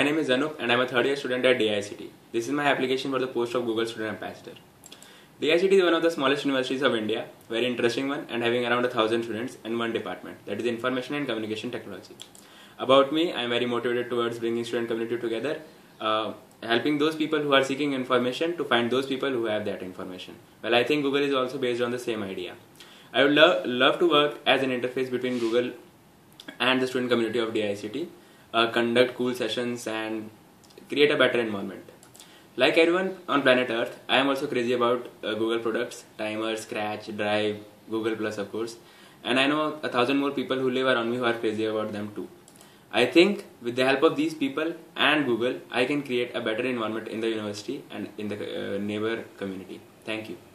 name is Anup and I'm a third year student at DICT. This is my application for the post of Google Student Ambassador. DICT is one of the smallest universities of India, very interesting one and having around 1,000 students in one department, that is Information and Communication Technology. About me, I am very motivated towards bringing student community together, helping those people who are seeking information to find those people who have that information. Well, I think Google is also based on the same idea. I would love to work as an interface between Google and the student community of DICT, conduct cool sessions and create a better environment. Like everyone on planet Earth, I am also crazy about Google products, Timer, Scratch, Drive, Google Plus of course, and I know 1,000 more people who live around me who are crazy about them too. I think with the help of these people and Google, I can create a better environment in the university and in the neighbor community. Thank you.